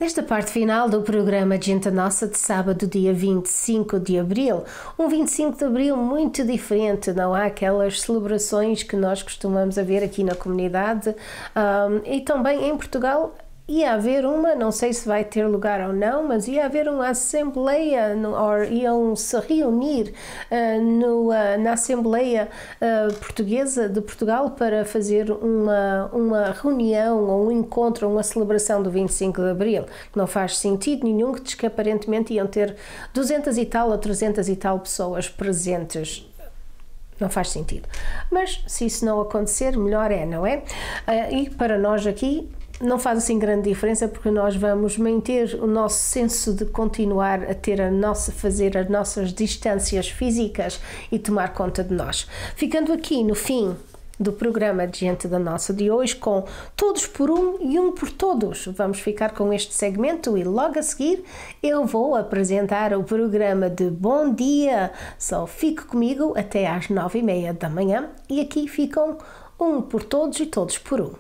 Nesta parte final do programa Gente Nossa de sábado, dia 25 de Abril, um 25 de Abril muito diferente, não há aquelas celebrações que nós costumamos ver aqui na comunidade e também em Portugal. Ia haver uma, não sei se vai ter lugar ou não, mas ia haver uma assembleia, iam se reunir na Assembleia Portuguesa de Portugal para fazer uma reunião, ou um encontro, uma celebração do 25 de Abril, que não faz sentido nenhum, que aparentemente iam ter 200 e tal ou 300 e tal pessoas presentes. Não faz sentido. Mas se isso não acontecer, melhor é, não é? E para nós aqui não faz assim grande diferença, porque nós vamos manter o nosso senso de continuar a ter fazer as nossas distâncias físicas e tomar conta de nós. Ficando aqui no fim do programa de Gente da Nossa de hoje com Todos por Um e Um por Todos. Vamos ficar com este segmento e logo a seguir eu vou apresentar o programa de Bom Dia. Só fique comigo até às 9h30 da manhã e aqui ficam Um por Todos e Todos por Um.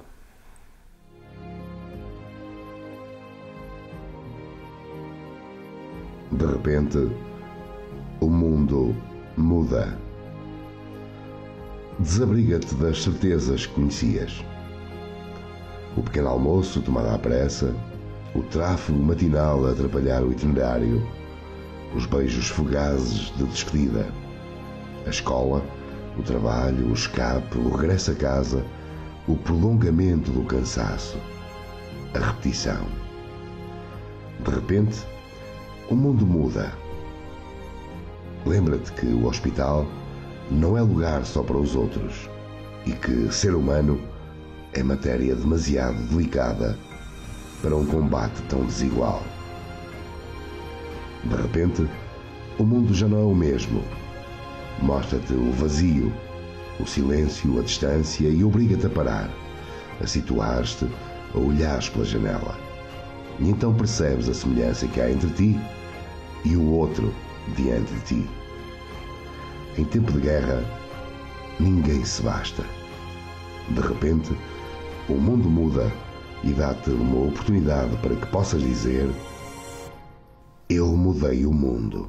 De repente, o mundo muda. Desabriga-te das certezas que conhecias. O pequeno almoço tomado à pressa, o tráfego matinal a atrapalhar o itinerário, os beijos fugazes de despedida, a escola, o trabalho, o escape, o regresso a casa, o prolongamento do cansaço, a repetição. De repente, o mundo muda. Lembra-te que o hospital não é lugar só para os outros e que ser humano é matéria demasiado delicada para um combate tão desigual. De repente, o mundo já não é o mesmo. Mostra-te o vazio, o silêncio, a distância e obriga-te a parar, a situar-te, a olhares pela janela. E então percebes a semelhança que há entre ti e o outro diante de ti. Em tempo de guerra, ninguém se basta. De repente, o mundo muda e dá-te uma oportunidade para que possas dizer: eu mudei o mundo.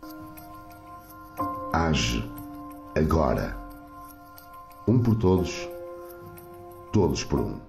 Age agora. Um por todos, todos por um.